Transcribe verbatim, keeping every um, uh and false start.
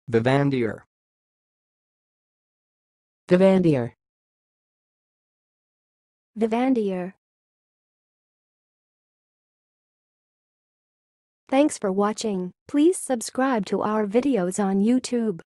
vivandier, vivandier, vivandier. Thanks for watching. Please subscribe to our videos on YouTube.